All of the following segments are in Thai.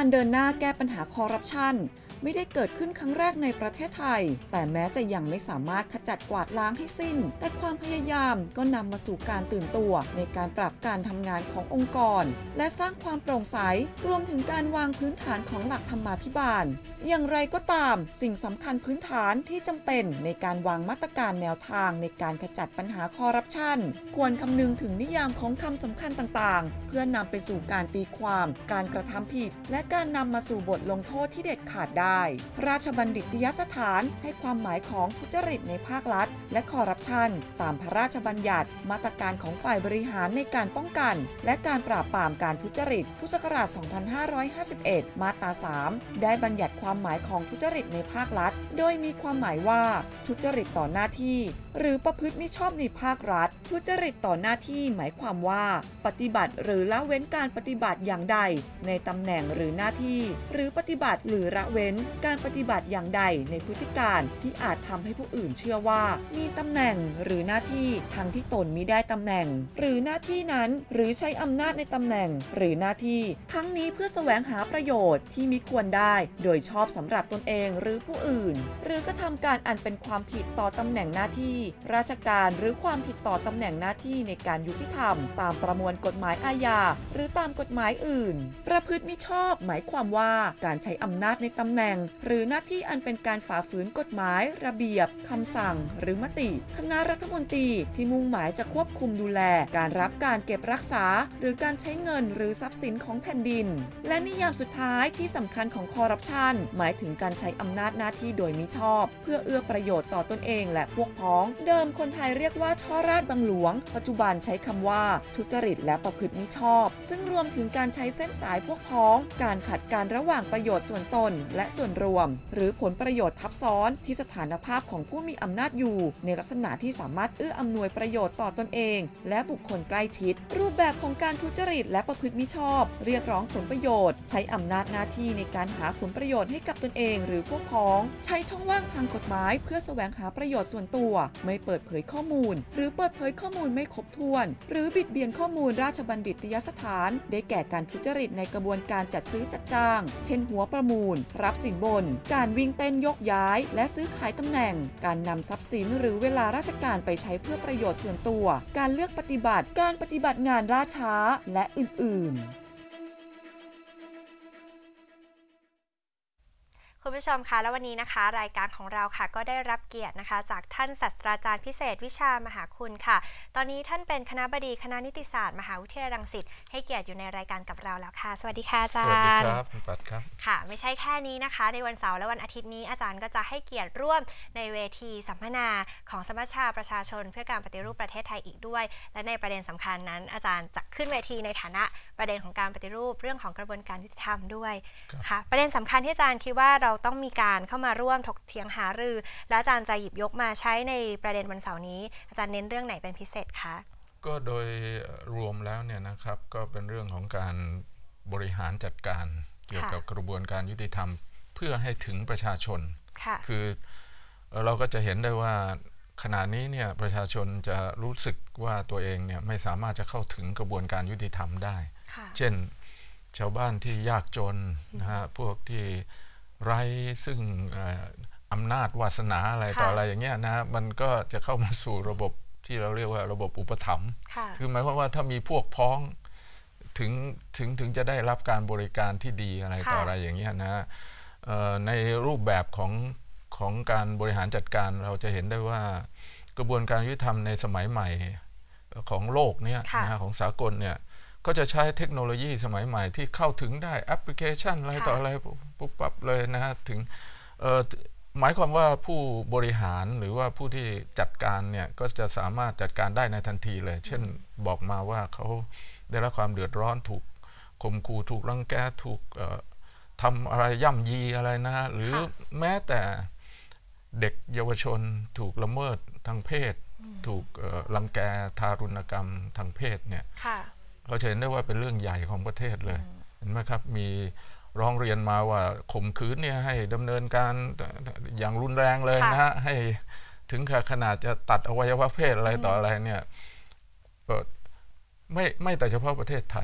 การเดินหน้าแก้ปัญหาคอร์รัปชันไม่ได้เกิดขึ้นครั้งแรกในประเทศไทยแต่แม้จะยังไม่สามารถขจัดกวาดล้างให้สิ้นแต่ความพยายามก็นำมาสู่การตื่นตัวในการปรับการทำงานขององค์กรและสร้างความโปร่งใสรวมถึงการวางพื้นฐานของหลักธรรมาภิบาลอย่างไรก็ตามสิ่งสำคัญพื้นฐานที่จำเป็นในการวางมาตรการแนวทางในการขจัดปัญหาคอร์รัปชันควรคำนึงถึงนิยามของคำสำคัญต่างๆเพื่อนำไปสู่การตีความการกระทำผิดและการนำมาสู่บทลงโทษที่เด็ดขาดได้ราชบัณฑิตยสถานให้ความหมายของทุจริตในภาครัฐและคอร์รัปชันตามพระราชบัญญัติมาตรการของฝ่ายบริหารในการป้องกันและการปราบปรามการทุจริตพุทธศักราช 2551 มาตรา 3 ได้บัญญัติความหมายของทุจริตในภาครัฐโดยมีความหมายว่าทุจริตต่อหน้าที่หรือประพฤติมิชอบในภาครัฐทุจริตต่อหน้าที่หมายความว่าปฏิบัติหรือละเว้นการปฏิบัติอย่างใดในตำแหน่งหรือหน้าที่หรือปฏิบัติหรือละเว้นการปฏิบัติอย่างใดในพฤติการที่อาจทำให้ผู้อื่นเชื่อว่ามีตำแหน่งหรือหน้าที่ทั้งที่ตนมิได้ตำแหน่งหรือหน้าที่นั้นหรือใช้อำนาจในตำแหน่งหรือหน้าที่ทั้งนี้เพื่อแสวงหาประโยชน์ที่มิควรได้โดยชอบสำหรับตนเองหรือผู้อื่นหรือกระทำการอันเป็นความผิดต่อตำแหน่งหน้าที่ราชการหรือความผิดต่อตำแหน่งหน้าที่ในการยุติธรรมตามประมวลกฎหมายอาญาหรือตามกฎหมายอื่นประพฤติมิชอบหมายความว่าการใช้อำนาจในตำแหน่งหรือหน้าที่อันเป็นการฝ่าฝืนกฎหมายระเบียบคำสั่งหรือมติคณะรัฐมนตรีที่มุ่งหมายจะควบคุมดูแลการรับการเก็บรักษาหรือการใช้เงินหรือทรัพย์สินของแผ่นดินและนิยามสุดท้ายที่สำคัญของคอร์รัปชันหมายถึงการใช้อำนาจหน้าที่โดยมิชอบเพื่อเอื้อประโยชน์ต่อตนเองและพวกพ้องเดิมคนไทยเรียกว่าช่อราชบังหลวงปัจจุบันใช้คำว่าทุจริตและประพฤติมิชอบซึ่งรวมถึงการใช้เส้นสายพวกพ้องการขัดกันระหว่างประโยชน์ส่วนตนและส่วนรวมหรือผลประโยชน์ทับซ้อนที่สถานภาพของผู้มีอำนาจอยู่ในลักษณะที่สามารถเอื้ออำนวยประโยชน์ต่อตนเองและบุคคลใกล้ชิดรูปแบบของการทุจริตและประพฤติมิชอบเรียกร้องผลประโยชน์ใช้อำนาจหน้าที่ในการหาผลประโยชน์ให้กับตนเองหรือพวกพ้องใช้ช่องว่างทางกฎหมายเพื่อแสวงหาประโยชน์ส่วนตัวไม่เปิดเผยข้อมูลหรือเปิดเผยข้อมูลไม่ครบถ้วนหรือบิดเบียนข้อมูลราชบัณฑิตยสถานได้แก่การทุจริตในกระบวนการจัดซื้อจัดจ้างเช่นหัวประมูลรับสินบนการวิ่งเต้นยกย้ายและซื้อขายตำแหน่งการนำทรัพย์สินหรือเวลาราชการไปใช้เพื่อประโยชน์ส่วนตัวการเลือกปฏิบัติการปฏิบัติงานล่าช้าและอื่นๆคุณผู้ชมคะแล้ววันนี้นะคะรายการของเราค่ะก็ได้รับเกียรตินะคะจากท่านศาสตราจารย์พิเศษวิชามหาคุณค่ะตอนนี้ท่านเป็นคณบดีคณะนิติศาสตร์มหาวิทยาลัยรังสิตให้เกียรติอยู่ในรายการกับเราแล้วค่ะสวัสดีค่ะอาจารย์สวัสดีครับคุณปัดครับค่ะไม่ใช่แค่นี้นะคะในวันเสาร์และวันอาทิตย์นี้อาจารย์ก็จะให้เกียรติร่วมในเวทีสัมมนาของสมัชชาประชาชนเพื่อการปฏิรูปประเทศไทยอีกด้วยและในประเด็นสำคัญนั้นอาจารย์จะขึ้นเวทีในฐานะประเด็นของการปฏิรูปเรื่องของกระบวนการยุติธรรมด้วยค่ะประเด็นสำคัญที่อาจารย์คิดว่าเราต้องมีการเข้ามาร่วมถกเถียงหารือและอาจารย์จะหยิบยกมาใช้ในประเด็นวันเสาร์นี้อาจารย์เน้นเรื่องไหนเป็นพิเศษคะก็โดยรวมแล้วเนี่ยนะครับก็เป็นเรื่องของการบริหารจัดการเกี่ยวกับกระบวนการยุติธรรมเพื่อให้ถึงประชาชนคือเราก็จะเห็นได้ว่าขณะนี้เนี่ยประชาชนจะรู้สึกว่าตัวเองเนี่ยไม่สามารถจะเข้าถึงกระบวนการยุติธรรมได้เช่นชาวบ้านที่ยากจนนะฮะพวกที่ไร้ซึ่งอำนาจวาสนาอะไรต่ออะไรอย่างเงี้ยนะมันก็จะเข้ามาสู่ระบบที่เราเรียกว่าระบบอุปถัมภ์คือหมายความว่าถ้ามีพวกพ้องถึงจะได้รับการบริการที่ดีอะไรต่ออะไรอย่างเงี้ยนะในรูปแบบของการบริหารจัดการเราจะเห็นได้ว่ากระบวนการยุติธรรมในสมัยใหม่ของโลกเนี่ยนะของสากลเนี่ยก็จะใช้เทคโนโลยีสมัยใหม่ที่เข้าถึงได้แอปพลิเคชันอะไรต่ออะไรปุ๊บปั๊บเลยนะฮะถึงหมายความว่าผู้บริหารหรือว่าผู้ที่จัดการเนี่ยก็จะสามารถจัดการได้ในทันทีเลยเช่นบอกมาว่าเขาได้รับความเดือดร้อนถูกข่มขู่ถูกรังแกถูกทำอะไรย่ำยีอะไรนะฮะหรือแม้แต่เด็กเยาวชนถูกละเมิดทางเพศถูกรังแกทารุณกรรมทางเพศเนี่ยเราเห็นได้ว่าเป็นเรื่องใหญ่ของประเทศเลยเห็นไหมครับมีร้องเรียนมาว่าข่มขืนเนี่ยให้ดำเนินการอย่างรุนแรงเลยนะฮะให้ถึงขนาดจะตัดอวัยวะเพศอะไรต่ออะไรเนี่ยไม่แต่เฉพาะประเทศไทย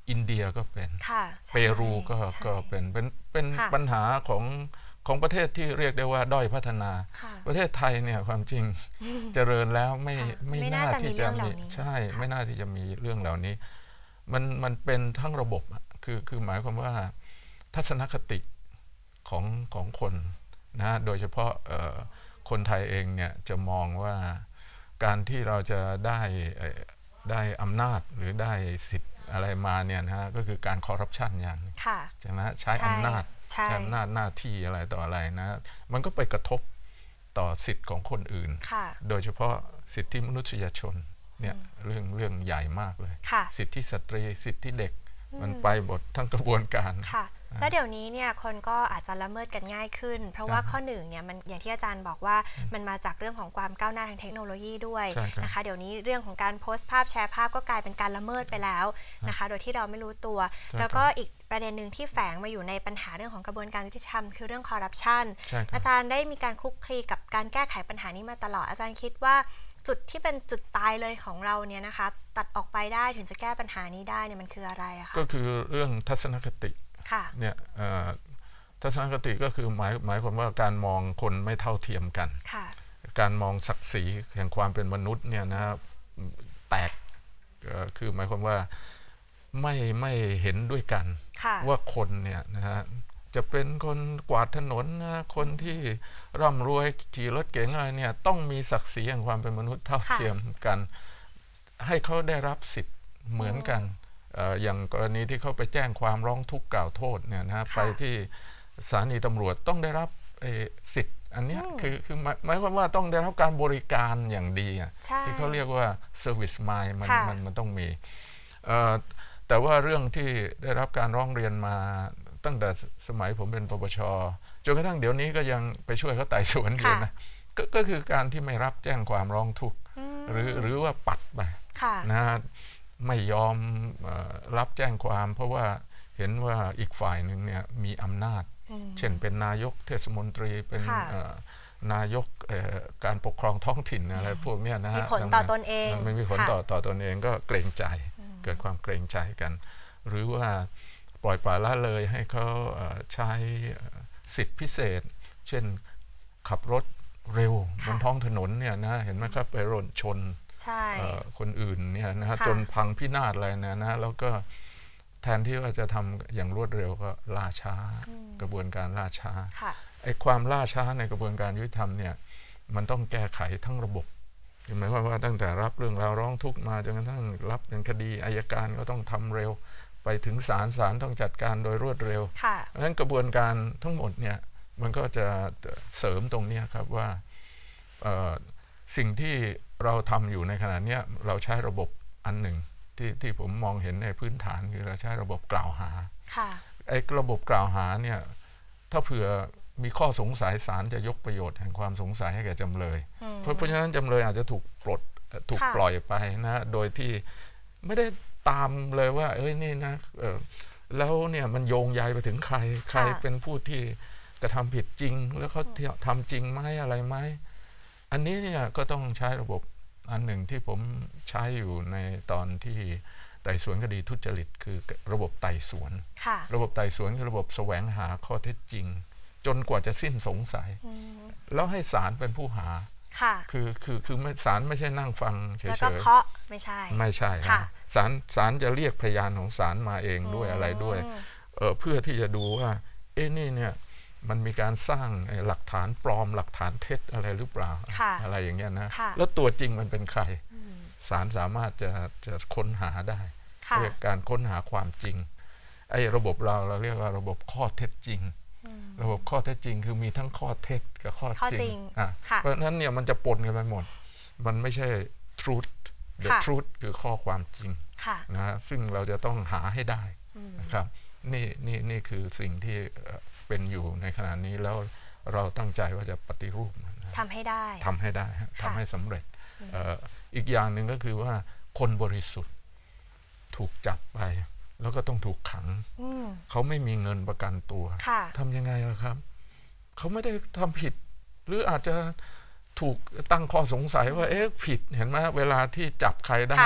อินเดียก็เป็นเปรูก็เป็นปัญหาของประเทศที่เรียกได้ว่าด้อยพัฒนาประเทศไทยเนี่ยความจริงเจริญแล้วไม่น่าที่จะมีใช่ไม่น่าที่จะมีเรื่องเหล่านี้มันเป็นทั้งระบบคือหมายความว่าทัศนคติของคนนะโดยเฉพาะคนไทยเองเนี่ยจะมองว่าการที่เราจะได้อำนาจหรือได้สิทธิ์อะไรมาเนี่ยนะก็คือการคอร์รัปชันอย่างใช่ไหมใช้อำนาจหน้าที่อะไรต่ออะไรนะมันก็ไปกระทบต่อสิทธิ์ของคนอื่นโดยเฉพาะสิทธิมนุษยชนเนี่ยเรื่องใหญ่มากเลยสิทธิสตรีสิทธิเด็กมันไปหมดทั้งกระบวนการแล้วเดี๋ยวนี้เนี่ยคนก็อาจจะละเมิดกันง่ายขึ้นเพราะว่าข้อหนึ่งเนี่ยมันอย่างที่อาจารย์บอกว่ามันมาจากเรื่องของความก้าวหน้าทางเทคโนโลยีด้วยนะคะเดี๋ยวนี้เรื่องของการโพสต์ภาพแชร์ภาพก็กลายเป็นการละเมิดไปแล้วนะคะโดยที่เราไม่รู้ตัวแล้วก็อีกประเด็นหนึ่งที่แฝงมาอยู่ในปัญหาเรื่องของกระบวนการยุติธรรมคือเรื่องคอร์รัปชันอาจารย์ได้มีการคลุกคลีกับการแก้ไขปัญหานี้มาตลอดอาจารย์คิดว่าจุดที่เป็นจุดตายเลยของเราเนี่ยนะคะตัดออกไปได้ถึงจะแก้ปัญหานี้ได้เนี่ยมันคืออะไรอะคะก็คือเรื่องทัศนคติเนี่ยทัศนคติก็คือหมายความว่าการมองคนไม่เท่าเทียมกันการมองศักดิ์ศรีแห่งความเป็นมนุษย์เนี่ยนะครับแตกคือหมายความว่าไม่เห็นด้วยกันว่าคนเนี่ยนะฮะจะเป็นคนกวาดถนนนะคนที่ร่ำรวยขี่รถเก๋งอะไรเนี่ยต้องมีศักดิ์ศรีแห่งความเป็นมนุษย์เท่าเทียมกันให้เขาได้รับสิทธิ์เหมือนกันอย่างกรณีที่เขาไปแจ้งความร้องทุกข์กล่าวโทษเนี่ยนะไปที่สถานีตำรวจต้องได้รับสิทธิ์อันนี้คือหมายความว่าต้องได้รับการบริการอย่างดีที่เขาเรียกว่า service mind มันต้องมีแต่ว่าเรื่องที่ได้รับการร้องเรียนมาตั้งแต่สมัยผมเป็นปปช.จนกระทั่งเดี๋ยวนี้ก็ยังไปช่วยเขาไต่สวนอยู่นะก็คือการที่ไม่รับแจ้งความร้องทุกข์หรือว่าปัดไปนะไม่ยอมรับแจ้งความเพราะว่าเห็นว่าอีกฝ่ายหนึ่งเนี่ยมีอำนาจเช่นเป็นนายกเทศมนตรีเป็นนายกการปกครองท้องถิ่นอะไรพวกนี้นะฮะมีผลต่อตนเองมันมีผลต่อตนเองก็เกรงใจเกิดความเกรงใจกันหรือว่าปล่อยปละละเลยให้เขาใช้สิทธิพิเศษเช่นขับรถเร็วบนท้องถนนเนี่ยนะเห็นไหมครับไปรถชนคนอื่นเนี่ยนะฮะจนพังพินาศอะไรนะแล้วก็แทนที่ว่าจะทำอย่างรวดเร็วก็ล่าช้ากระบวนการล่าช้าไอ้ความล่าช้าในกระบวนการยุติธรรมเนี่ยมันต้องแก้ไขทั้งระบบหมายความว่าตั้งแต่รับเรื่องราวร้องทุกข์มาจนกระทั่งรับเป็นคดีอัยการก็ต้องทำเร็วไปถึงศาลต้องจัดการโดยรวดเร็วเพราะฉะนั้นกระบวนการทั้งหมดเนี่ยมันก็จะเสริมตรงนี้ครับว่าสิ่งที่เราทำอยู่ในขณะนี้เราใช้ระบบอันหนึ่งที่ผมมองเห็นในพื้นฐานคือเราใช้ระบบกล่าวหาไอ้ระบบกล่าวหาเนี่ยถ้าเผื่อมีข้อสงสัยศาลจะยกประโยชน์แห่งความสงสัยให้แก่จำเลยเพราะฉะนั้นจำเลยอาจจะถูกปล่อยไปนะโดยที่ไม่ได้ตามเลยว่านี่นะแล้วเนี่ยมันโยงใยไปถึงใครเป็นผู้ที่กระทำผิดจริงแล้วเขาทำจริงไหมอะไรไหมอันนี้เนี่ยก็ต้องใช้ระบบอันหนึ่งที่ผมใช้อยู่ในตอนที่ไต่สวนคดีทุจริตคือระบบไต่สวนระบบไต่สวนคือระบบแสวงหาข้อเท็จจริงจนกว่าจะสิ้นสงสัยแล้วให้ศาลเป็นผู้หาคือศาลไม่ใช่นั่งฟังเฉยๆแล้วก็เคาะไม่ใช่ศาลจะเรียกพยานของศาลมาเองด้วยอะไรด้วยเพื่อที่จะดูว่านี่เนี่ยมันมีการสร้างหลักฐานปลอมหลักฐานเท็จอะไรหรือเปล่าอะไรอย่างเงี้ยนะแล้วตัวจริงมันเป็นใครศาลสามารถจะค้นหาได้เรียกการค้นหาความจริงไอ้ระบบเราเรียกว่าระบบข้อเท็จจริงระบบข้อเท็จจริงคือมีทั้งข้อเท็จกับข้อจริงเพราะฉะนั้นเนี่ยมันจะปนกันไปหมดมันไม่ใช่ truth the truth คือข้อความจริงนะซึ่งเราจะต้องหาให้ได้นะครับนี่คือสิ่งที่เป็นอยู่ในขณะนี้แล้วเราตั้งใจว่าจะปฏิรูปทำให้ได้ทำให้สำเร็จอีกอย่างหนึ่งก็คือว่าคนบริสุทธิ์ถูกจับไปแล้วก็ต้องถูกขังเขาไม่มีเงินประกันตัวทำยังไงล่ะครับเขาไม่ได้ทำผิดหรืออาจจะถูกตั้งข้อสงสัยว่าผิดเห็นไหมเวลาที่จับใครได้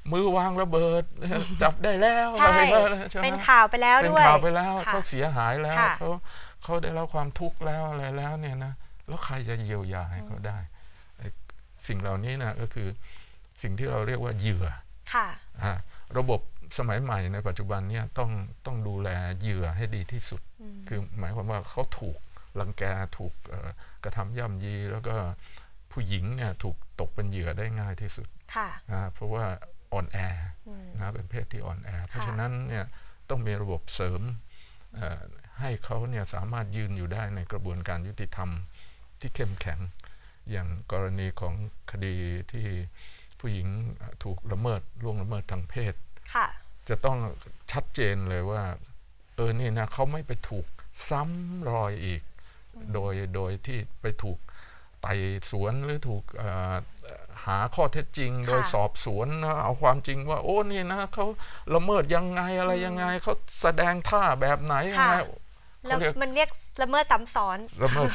มือวางระเบิดจับได้แล้วใช่เป็นข่าวไปแล้วด้วยเป็นข่าวไปแล้วเขาเสียหายแล้วเขาได้รับความทุกข์แล้วอะไรแล้วเนี่ยนะแล้วใครจะเยียวยาให้เขาได้สิ่งเหล่านี้นะก็คือสิ่งที่เราเรียกว่าเหยื่อระบบสมัยใหม่ในปัจจุบันเนี่ยต้องดูแลเหยื่อให้ดีที่สุดคือหมายความว่าเขาถูกรังแกถูกกระทำย่ำยีแล้วก็ผู้หญิงเนี่ยถูกตกเป็นเหยื่อได้ง่ายที่สุดเพราะว่าอ่อนแอนะเป็นเพศที่อ่อนแอเพราะฉะนั้นเนี่ยต้องมีระบบเสริมให้เขาเนี่ยสามารถยืนอยู่ได้ในกระบวนการยุติธรรมที่เข้มแข็งอย่างกรณีของคดีที่ผู้หญิงถูกล่วงละเมิดทางเพศจะต้องชัดเจนเลยว่านี่นะเขาไม่ไปถูกซ้ำรอยอีกโดยที่ไปถูกไต่สวนหรือถูกหาข้อเท็จจริงโดยสอบสวนนะเอาความจริงว่าโอ้นี่นะเขาละเมิดยังไงอะไรยังไงเขาแสดงท่าแบบไหนยังไงมันเรียกละเมิดซ้ำซ้อน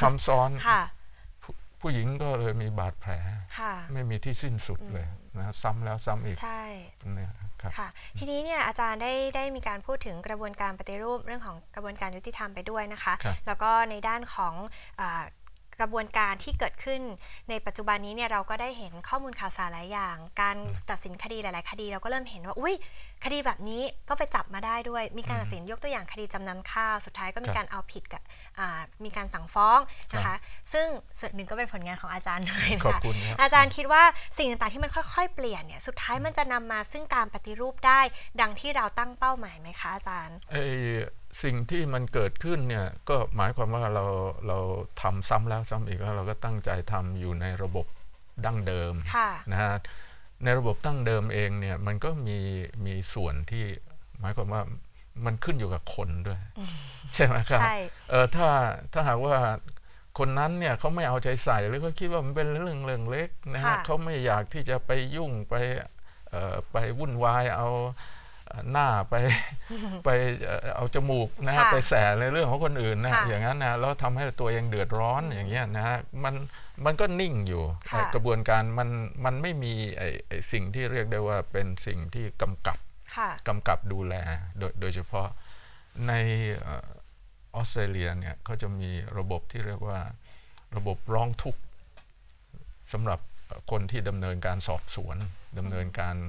ผู้หญิงก็เลยมีบาดแผลไม่มีที่สิ้นสุดเลยนะซ้ำแล้วซ้ำอีกใช่ค่ะทีนี้เนี่ยอาจารย์ได้มีการพูดถึงกระบวนการปฏิรูปเรื่องของกระบวนการยุติธรรมไปด้วยนะคะแล้วก็ในด้านของกระบวนการที่เกิดขึ้นในปัจจุบันนี้เนี่ยเราก็ได้เห็นข้อมูลข่าวสารหลายอย่างการตัดสินคดีหลายๆคดีเราก็เริ่มเห็นว่าอุ้ยคดีแบบนี้ก็ไปจับมาได้ด้วยมีการตัดสินยกตัวอย่างคดีจำนำข้าวสุดท้ายก็มีการเอาผิดกับมีการสั่งฟ้องนะคะซึ่งส่วนหนึ่งก็เป็นผลงานของอาจารย์ด้วยนะคะอาจารย์คิดว่าสิ่งต่างๆที่มันค่อยๆเปลี่ยนเนี่ยสุดท้ายมันจะนำมาซึ่งการปฏิรูปได้ดังที่เราตั้งเป้าหมายไหมคะอาจารย์สิ่งที่มันเกิดขึ้นเนี่ยก็หมายความว่าเราทำซ้ำแล้วซ้ำอีกแล้วเราก็ตั้งใจทำอยู่ในระบบดั้งเดิมนะฮะในระบบดั้งเดิมเองเนี่ยมันก็มีส่วนที่หมายความว่ามันขึ้นอยู่กับคนด้วยใช่ไหมครับถ้าหากว่าคนนั้นเนี่ยเขาไม่เอาใจใส่หรือเขาคิดว่ามันเป็นเรื่องเล็กนะฮะเขาไม่อยากที่จะไปยุ่งไปวุ่นวายเอาหน้าไปเอาจมูกนะฮะไปแสในเรื่องของคนอื่นนะอย่างนั้นนะแล้วทำให้ตัวเองเดือดร้อนอย่างเงี้ยนะฮะมันก็นิ่งอยู่กระบวนการมันไม่มีสิ่งที่เรียกได้ว่าเป็นสิ่งที่กำกับดูแลโดยเฉพาะในออสเตรเลียเนี่ยเขาจะมีระบบที่เรียกว่าระบบร้องทุกข์สำหรับคนที่ดำเนินการสอบสวนดำเนินการ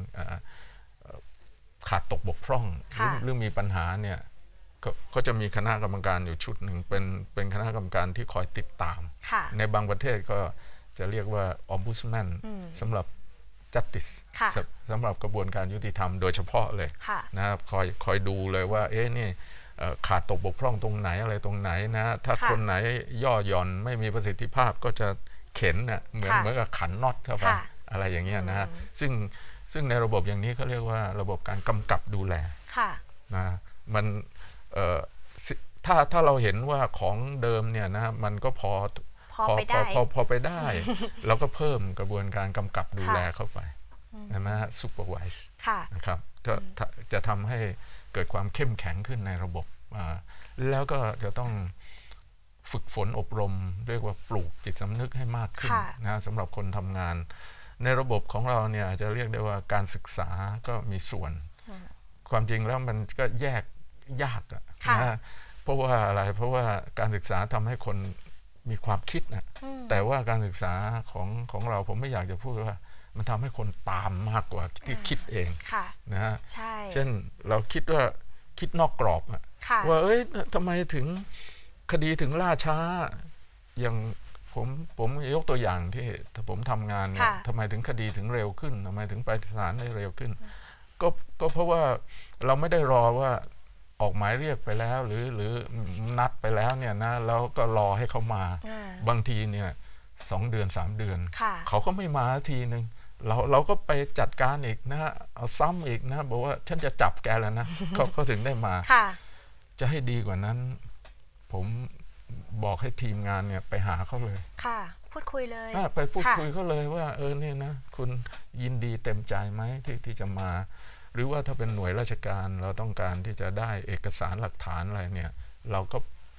ขาดตกบกพร่องหรือมีปัญหาเนี่ยก็จะมีคณะกรรมการอยู่ชุดหนึ่งเป็นคณะกรรมการที่คอยติดตามในบางประเทศก็จะเรียกว่า Ombudsman สำหรับ Justice สำหรับกระบวนการยุติธรรมโดยเฉพาะเลยนะครับคอยดูเลยว่านี่ขาดตกบกพร่องตรงไหนอะไรตรงไหนนะถ้าคนไหนย่อหย่อนไม่มีประสิทธิภาพก็จะเข็นน่ะเหมือนกับขันน็อตเข้าไปอะไรอย่างเงี้ยนะฮะซึ่งในระบบอย่างนี้เขาเรียกว่าระบบการกำกับดูแลนะมันถ้าเราเห็นว่าของเดิมเนี่ยนะมันก็พอไปได้เราก็เพิ่มกระบวนการกำกับดูแลเข้าไปนะฮะ supervise นะครับจะทำให้เกิดความเข้มแข็งขึ้นในระบบแล้วก็จะต้องฝึกฝนอบรมเรียกว่าปลูกจิตสำนึกให้มากขึ้นนะสำหรับคนทำงานในระบบของเราเนี่ยอาจจะเรียกได้ว่าการศึกษาก็มีส่วนความจริงแล้วมันก็แยกยากนะเพราะว่าอะไรเพราะว่าการศึกษาทำให้คนมีความคิดนะแต่ว่าการศึกษาของเราผมไม่อยากจะพูดว่ามันทำให้คนตามมากกว่าที่คิดเองนะฮะเช่นเราคิดว่าคิดนอกกรอบว่าทำไมถึงคดีถึงล่าช้าอย่างผมยกตัวอย่างที่ผมทำงานเนี่ยทำไมถึงคดีถึงเร็วขึ้นทำไมถึงไปศาลได้เร็วขึ้นก็เพราะว่าเราไม่ได้รอว่าออกหมายเรียกไปแล้วหรือนัดไปแล้วเนี่ยนะแล้วก็รอให้เขามาบางทีเนี่ย2 เดือน 3 เดือนเขาก็ไม่มาทีนึงเราก็ไปจัดการอีกนะเอาซ้ำอีกนะบอกว่าฉันจะจับแกแล้วนะเขาถึงได้มาจะให้ดีกว่านั้นผมบอกให้ทีมงานเนี่ยไปหาเขาเลยพูดคุยเลยไปพูดคุยเขาเลยว่านี่นะคุณยินดีเต็มใจไหมที่จะมาหรือว่าถ้าเป็นหน่วยราชการเราต้องการที่จะได้เอกสารหลักฐานอะไรเนี่ยเราก็ไป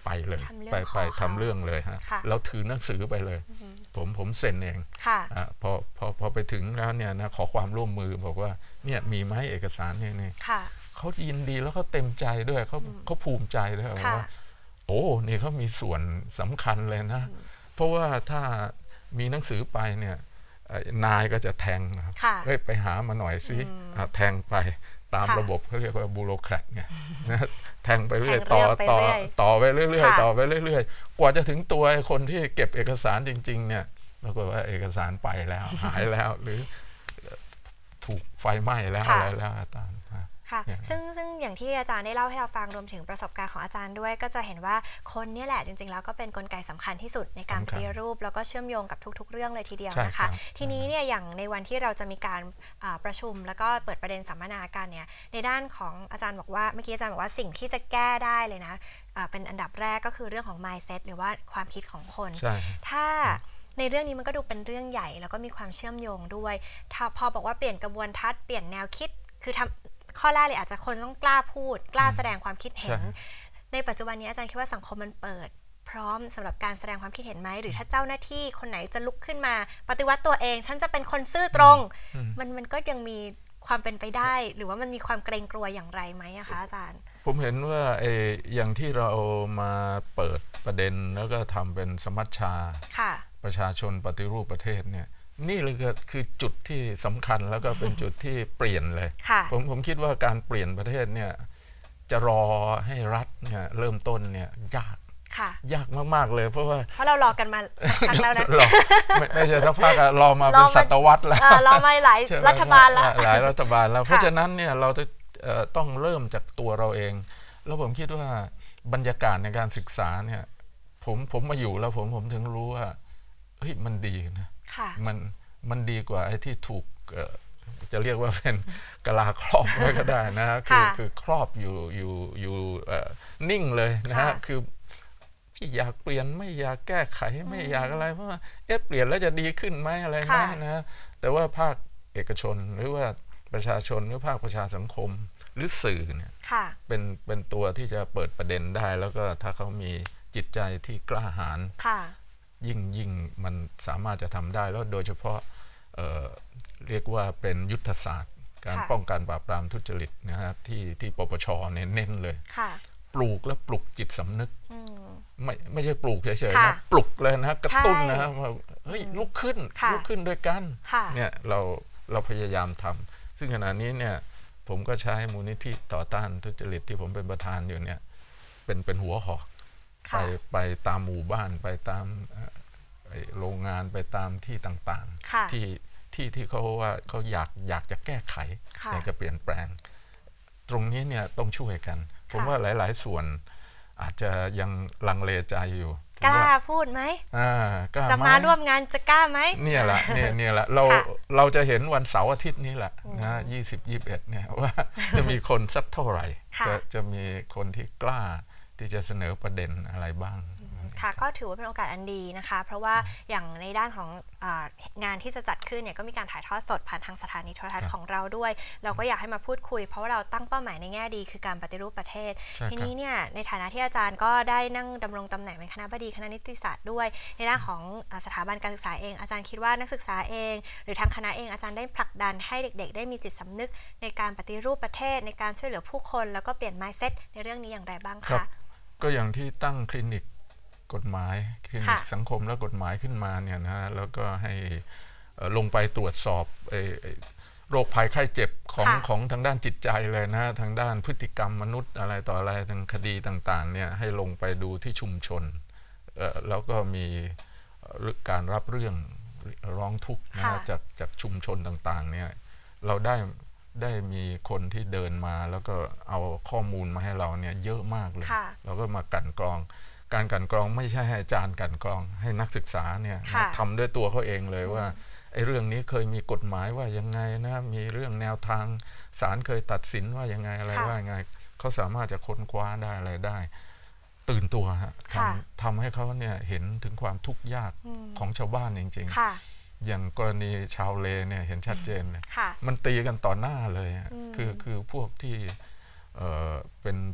ไปเลยไปทำเรื่องเลยฮะแล้วถือหนังสือไปเลยผมเซ็นเองพอไปถึงแล้วเนี่ยนะขอความร่วมมือบอกว่าเนี่ยมีไหมเอกสารเนี่ยเขายินดีแล้วเขาเต็มใจด้วยเขาภูมิใจด้วยว่าโอ้นี่เขามีส่วนสำคัญเลยนะเพราะว่าถ้ามีหนังสือไปเนี่ยนายก็จะแทงเฮ้ยไปหามาหน่อยสิแทงไปตามระบบเขาเรียกว่าบูโรแครตไงนะแทงไปเรื่อยต่อไปเรื่อยๆต่อไปเรื่อยๆกว่าจะถึงตัวคนที่เก็บเอกสารจริงๆเนี่ยปรากฏว่าเอกสารไปแล้วหายแล้วหรือถูกไฟไหม้แล้วอะไรแล้วตามค่ะซึ่งอย่างที่อาจารย์ได้เล่าให้เราฟังรวมถึงประสบการณ์ของอาจารย์ด้วยก็จะเห็นว่าคนนี่แหละจริงๆแล้วก็เป็นกลไกสำคัญที่สุดในการปฏิรูปแล้วก็เชื่อมโยงกับทุกๆเรื่องเลยทีเดียวนะคะทีนี้เนี่ยอย่างในวันที่เราจะมีการประชุมแล้วก็เปิดประเด็นสัมมนากันเนี่ยในด้านของอาจารย์บอกว่าเมื่อกี้อาจารย์บอกว่าสิ่งที่จะแก้ได้เลยนะเป็นอันดับแรกก็คือเรื่องของ mindset หรือว่าความคิดของคนถ้าในเรื่องนี้มันก็ดูเป็นเรื่องใหญ่แล้วก็มีความเชื่อมโยงด้วยถ้าพอบอกว่าเปลี่ยนกระบวนทัศน์เปลี่ยนแนวคิดคือทำข้อแรกเลยอาจจะคนต้องกล้าพูดกล้าแสดงความคิดเห็นในปัจจุบันนี้อาจารย์คิดว่าสังคมมันเปิดพร้อมสำหรับการแสดงความคิดเห็นไหมหรือถ้าเจ้าหน้าที่คนไหนจะลุกขึ้นมาปฏิวัติตัวเองฉันจะเป็นคนซื่อตรงมันก็ยังมีความเป็นไปได้หรือว่ามันมีความเกรงกลัวอย่างไรไหมคะอาจารย์ผมเห็นว่าอย่างที่เรามาเปิดประเด็นแล้วก็ทำเป็นสมัชชาประชาชนปฏิรูปประเทศเนี่ยนี่เลยคือจุดที่สำคัญแล้วก็เป็นจุดที่เปลี่ยนเลยผมคิดว่าการเปลี่ยนประเทศเนี่ยจะรอให้รัฐเนี่ยเริ่มต้นเนี่ยยากมากๆเลยเพราะเรารอกันมาสักพักแล้วนะไม่ใช่สักพักรอมาเป็นศตวรรษแล้วรอมาหลายรัฐบาลแล้วหลายรัฐบาลแล้วเพราะฉะนั้นเนี่ยเราจะต้องเริ่มจากตัวเราเองแล้วผมคิดว่าบรรยากาศในการศึกษาเนี่ยผมมาอยู่แล้วผมถึงรู้ว่าเฮ้ยมันดีนะมันดีกว่าไอ้ที่ถูกจะเรียกว่าเป็นกะลาครอบไว้ก็ได้นะคือครอบอยู่นิ่งเลยนะฮะคือไม่อยากเปลี่ยนไม่อยากแก้ไขไม่อยากอะไรเพราะว่าเปลี่ยนแล้วจะดีขึ้นไหมอะไรไหมนะแต่ว่าภาคเอกชนหรือว่าประชาชนหรือภาคประชาสังคมหรือสื่อเนี่ยเป็นตัวที่จะเปิดประเด็นได้แล้วก็ถ้าเขามีจิตใจที่กล้าหาญยิ่งมันสามารถจะทำได้แล้วโดยเฉพาะเรียกว่าเป็นยุทธศาสตร์การป้องกันปราบปรามทุจริตนะฮะที่ปปชเน้นเลยปลูกและปลุกจิตสำนึกไม่ใช่ปลูกเฉยๆนะปลุกเลยนะกระตุ้นนะว่าเฮ้ยลุกขึ้นด้วยกันเนี่ยเราพยายามทำซึ่งขณะนี้เนี่ยผมก็ใช้มูลนิธิต่อต้านทุจริตที่ผมเป็นประธานอยู่เนี่ยเป็นหัวหอกไปตามหมู่บ้านไปตามโรงงานไปตามที่ต่างๆที่เขาว่าเขาอยากจะแก้ไขอยากจะเปลี่ยนแปลงตรงนี้เนี่ยต้องช่วยกันผมว่าหลายๆส่วนอาจจะยังลังเลใจอยู่กล้าพูดไหมจะมาร่วมงานจะกล้าไหมเนี่ยแหละเราจะเห็นวันเสาร์อาทิตย์นี้แหละนะ20-21เนี่ยว่าจะมีคนสักเท่าไหร่จะมีคนที่กล้าที่จะเสนอประเด็นอะไรบ้างค่ะก็ถือว่าเป็นโอกาสอันดีนะคะเพราะว่าอย่างในด้านของงานที่จะจัดขึ้นเนี่ยก็มีการถ่ายทอดสดผ่านทางสถานีโทรทัศน์ของเราด้วยเราก็อยากให้มาพูดคุยเพราะว่าเราตั้งเป้าหมายในแง่ดีคือการปฏิรูปประเทศทีนี้เนี่ยในฐานะที่อาจารย์ก็ได้นั่งดำรงตำแหน่งเป็นคณบดีคณะนิติศาสตร์ด้วยในด้านของสถาบันการศึกษาเองอาจารย์คิดว่านักศึกษาเองหรือทางคณะเองอาจารย์ได้ผลักดันให้เด็กๆได้มีจิตสำนึกในการปฏิรูปประเทศในการช่วยเหลือผู้คนแล้วก็เปลี่ยน mindset ในเรื่องนี้อย่างไรบ้างคะก็อย่างที่ตั้งคลินิกกฎหมายคลินิกสังคมและกฎหมายขึ้นมาเนี่ยนะแล้วก็ให้ลงไปตรวจสอบโรคภัยไข้เจ็บของทางด้านจิตใจเลยนะทางด้านพฤติกรรมมนุษย์อะไรต่ออะไรทางคดีต่างๆเนี่ยให้ลงไปดูที่ชุมชนแล้วก็มีการรับเรื่องร้องทุกข์นะจากชุมชนต่างๆเนี่ยเราได้มีคนที่เดินมาแล้วก็เอาข้อมูลมาให้เราเนี่ยเยอะมากเลยเราก็มากั่นกรองการกั่นกรองไม่ใช่ให้อาจารย์กั่นกรองให้นักศึกษาเนี่ยทำด้วยตัวเขาเองเลยว่าไอ้เรื่องนี้เคยมีกฎหมายว่ายังไงนะมีเรื่องแนวทางศาลเคยตัดสินว่ายังไงอะไรว่ายังไงเขาสามารถจะค้นคว้าได้อะไรได้ตื่นตัวฮะทำให้เขาเนี่ยเห็นถึงความทุกข์ยากของชาวบ้านจริงๆอย่างกรณีชาวเลเนี่ยเห็นชัดเจนเลยมันตีกันต่อหน้าเลยคือพวกที่เป็นพวก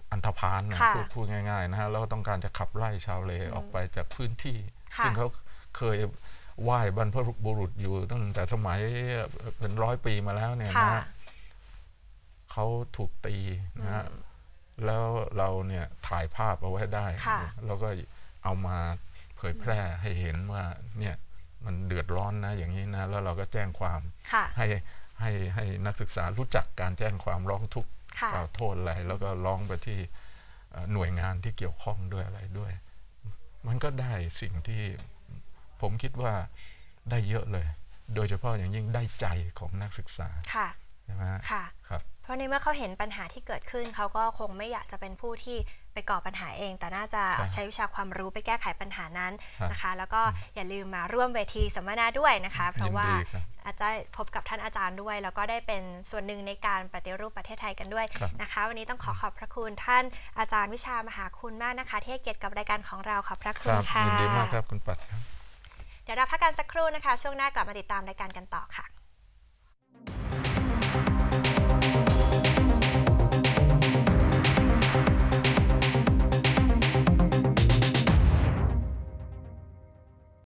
อันธพาลนะพูดง่ายๆนะฮะแล้วต้องการจะขับไล่ชาวเลออกไปจากพื้นที่ซึ่งเขาเคยไหว้บรรพบุรุษอยู่ตั้งแต่สมัยเป็น100 ปีมาแล้วเนี่ยนะเขาถูกตีนะฮะแล้วเราเนี่ยถ่ายภาพเอาไว้ได้แล้วก็เอามาเผยแพร่ให้เห็นว่าเนี่ยมันเดือดร้อนนะอย่างนี้นะแล้วเราก็แจ้งความให้นักศึกษารู้จักการแจ้งความร้องทุกข์กล่าวโทษอะไรแล้วก็ร้องไปที่หน่วยงานที่เกี่ยวข้องด้วยอะไรด้วยมันก็ได้สิ่งที่ผมคิดว่าได้เยอะเลยโดยเฉพาะอย่างยิ่งได้ใจของนักศึกษาใช่ไหมครับเพราะในเมื่อเขาเห็นปัญหาที่เกิดขึ้นเขาก็คงไม่อยากจะเป็นผู้ที่ไปก่อปัญหาเองแต่น่าจะใช้วิชาความรู้ไปแก้ไขปัญหานั้นนะคะแล้วก็อย่าลืมมาร่วมเวทีสัมมนาด้วยนะคะเพราะว่าอาจจะพบกับท่านอาจารย์ด้วยแล้วก็ได้เป็นส่วนหนึ่งในการปฏิรูปประเทศไทยกันด้วยนะคะวันนี้ต้องขอบพระคุณท่านอาจารย์วิชามหาคุณมากนะคะที่ให้เกียรติกับรายการของเราขอบพระคุณค่ะยินดีมากครับคุณปัดครับเดี๋ยวเราพักกันสักครู่นะคะช่วงหน้ากลับมาติดตามรายการกันต่อค่ะ